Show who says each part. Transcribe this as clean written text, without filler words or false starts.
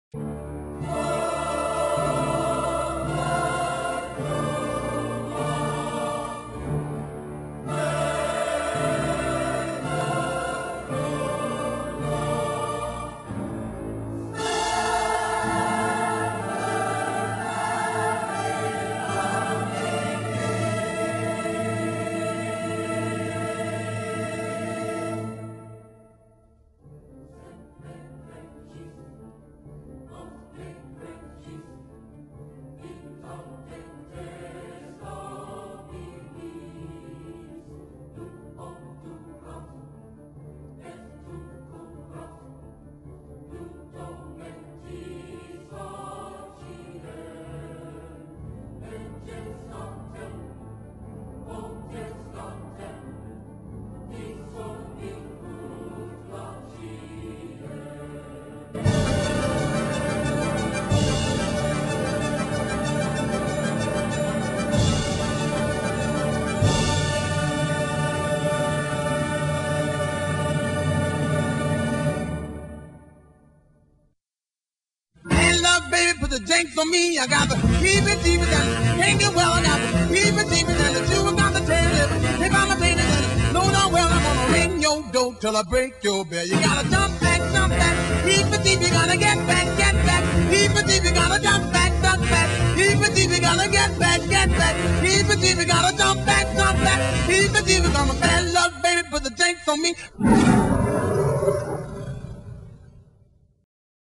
Speaker 1: The drinks on me, I got the fever deeper than can't get well. I got the fever deeper than the two got the tail. If I'm a baby, then know darn well I'm gonna ring your door till I break your bell. You gotta jump back, fever deep, you gotta get back, fever deep, you gotta jump back, fever deep, you gotta get back, fever deep, you gotta jump back, fever deep, I'm a bad luck, baby, put the drinks on me.